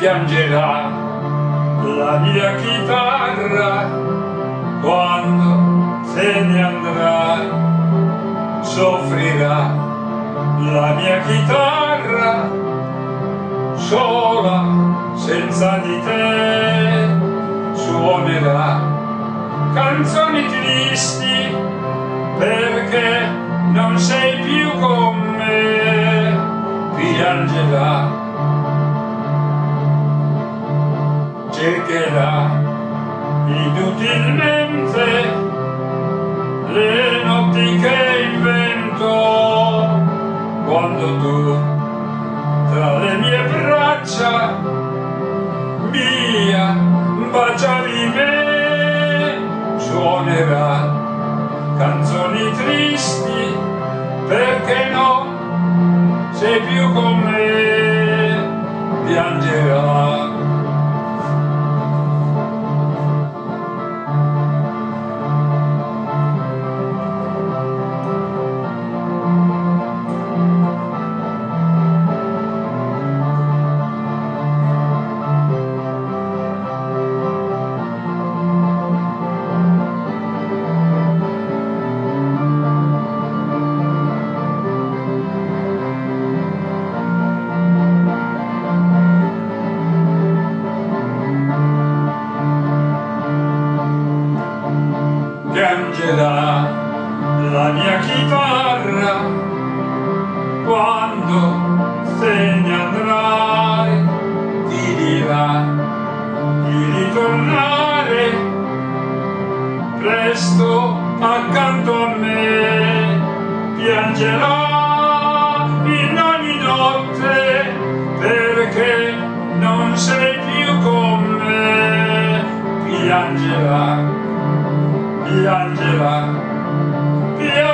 piangerà la mia chitarra quando se ne andrai, soffrirà la mia chitarra sola senza di te, suonerà canzoni tristi perché non sei più con me, piangerà, cercherà inutilmente le notti che invento quando tu tra le mie braccia mia baciavi me, suonerà canzoni tristi perché no sei più con me, piangerà. Piangerà la mia chitarra quando se ne andrai, ti dirà di ritornare presto accanto a me, piangerà in ogni notte perché non sei più con me, piangerà, piangerà, piangerà.